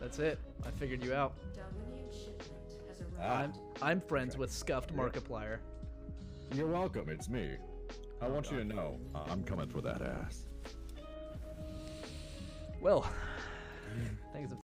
That's it. I figured you out. Darwinian shipment has arrived. I'm friends with Scuffed Markiplier. You're welcome. It's me. I want you to know I'm coming for that ass. Well, thanks.